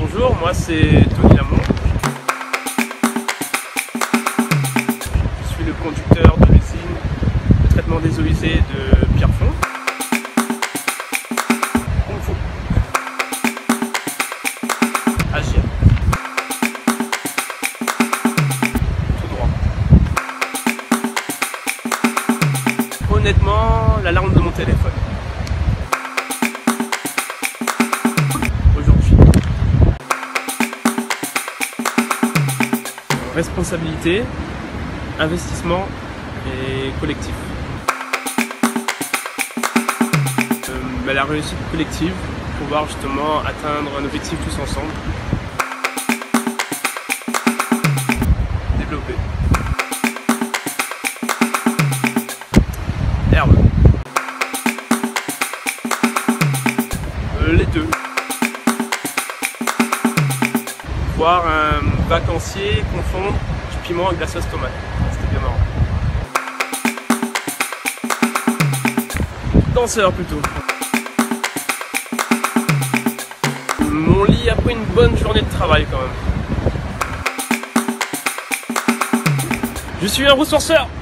Bonjour, moi c'est Tony Lamont. Je suis le conducteur de l'usine de traitement des eaux usées de Pierrefonds. Kung Fu. Agir. Tout droit. Honnêtement, l'alarme de mon téléphone. Responsabilité, investissement et collectif. La réussite collective, pouvoir justement atteindre un objectif tous ensemble. Développer. Herbe. Les deux. Voir un vacancier confondre du piment avec de la sauce tomate. C'était bien marrant. Danseur plutôt. Mon lit après une bonne journée de travail quand même. Je suis un ressourceur.